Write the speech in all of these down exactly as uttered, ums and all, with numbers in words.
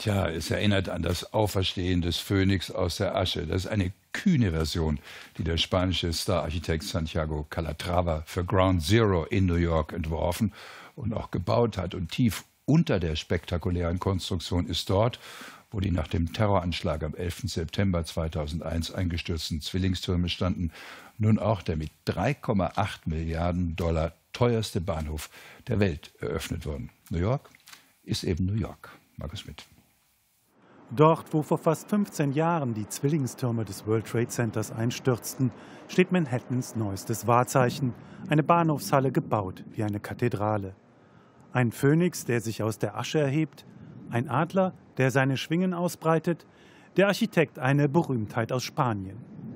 Tja, es erinnert an das Auferstehen des Phönix aus der Asche. Das ist eine kühne Version, die der spanische Stararchitekt Santiago Calatrava für Ground Zero in New York entworfen und auch gebaut hat. Und tief unter der spektakulären Konstruktion ist dort, wo die nach dem Terroranschlag am elften September zweitausendeins eingestürzten Zwillingstürme standen, nun auch der mit drei Komma acht Milliarden Dollar teuerste Bahnhof der Welt eröffnet worden. New York ist eben New York. Markus Schmidt. Dort, wo vor fast fünfzehn Jahren die Zwillingstürme des World Trade Centers einstürzten, steht Manhattans neuestes Wahrzeichen, eine Bahnhofshalle gebaut wie eine Kathedrale. Ein Phönix, der sich aus der Asche erhebt, ein Adler, der seine Schwingen ausbreitet, der Architekt eine Berühmtheit aus Spanien.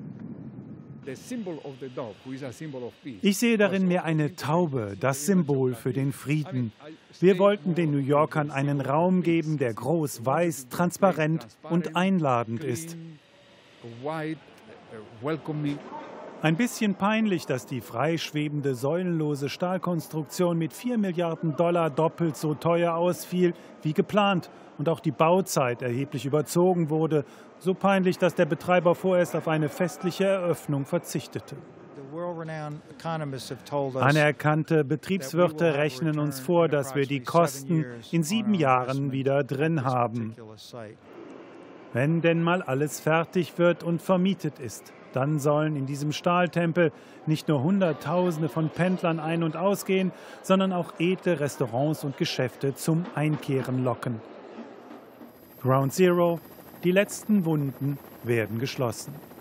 Ich sehe darin mehr eine Taube, das Symbol für den Frieden. Wir wollten den New Yorkern einen Raum geben, der groß, weiß, transparent und einladend ist. Ein bisschen peinlich, dass die freischwebende, säulenlose Stahlkonstruktion mit vier Milliarden Dollar doppelt so teuer ausfiel wie geplant und auch die Bauzeit erheblich überzogen wurde. So peinlich, dass der Betreiber vorerst auf eine festliche Eröffnung verzichtete. Anerkannte Betriebswirte rechnen uns vor, dass wir die Kosten in sieben Jahren wieder drin haben. Wenn denn mal alles fertig wird und vermietet ist, dann sollen in diesem Stahltempel nicht nur Hunderttausende von Pendlern ein- und ausgehen, sondern auch edle Restaurants und Geschäfte zum Einkehren locken. Ground Zero, die letzten Wunden werden geschlossen.